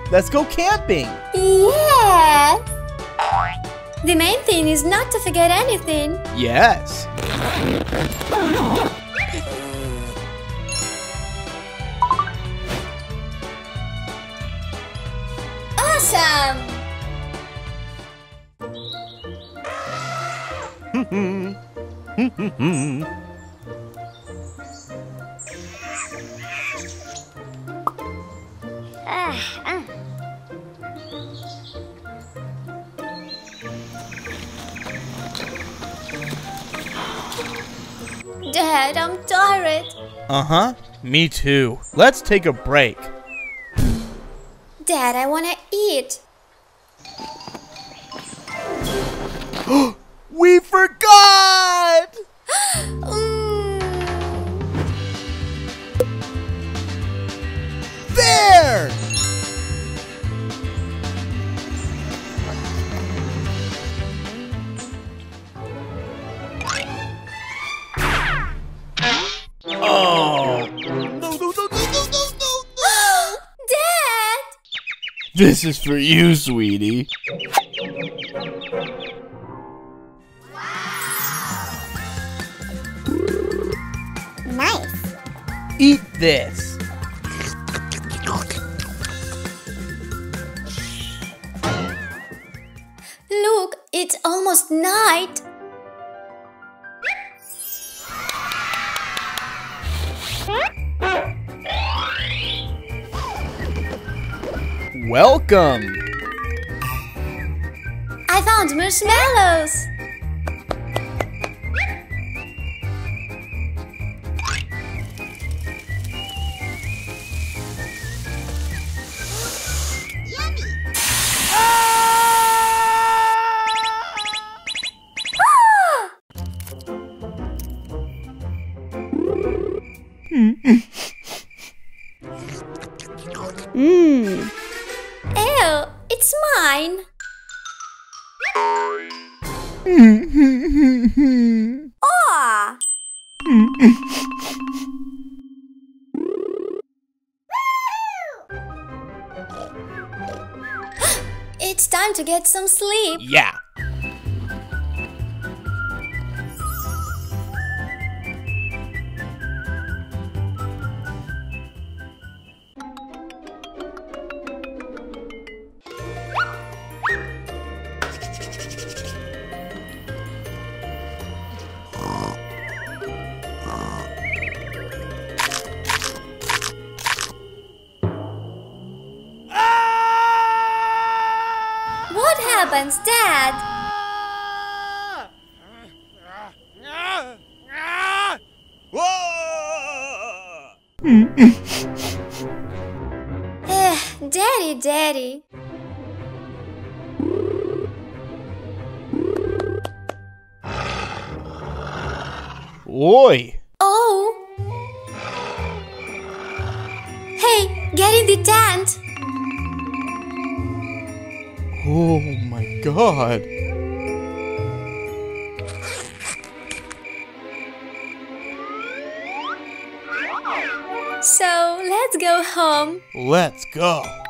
let's go camping. Yes! The main thing is not to forget anything. Yes. Awesome! Dad, I'm tired. Uh-huh, me too. Let's take a break. Dad, I wanna eat. We forgot! There! Oh! No! Dad! This is for you, sweetie. Nice. Eat this. Look, it's almost night. Welcome. I found marshmallows. Ew, it's mine. Aw. It's time to get some sleep. Yeah. What happens, Dad? Daddy. Oi! Oh! Hey, get in the tent! Oh my God! So, let's go home. Let's go!